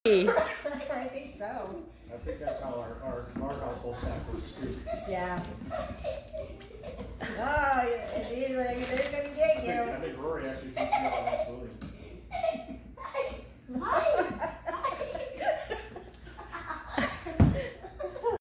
I think so. I think that's how our household backwards is. Yeah. Oh, they're gonna get you. I think Rory actually thinks you all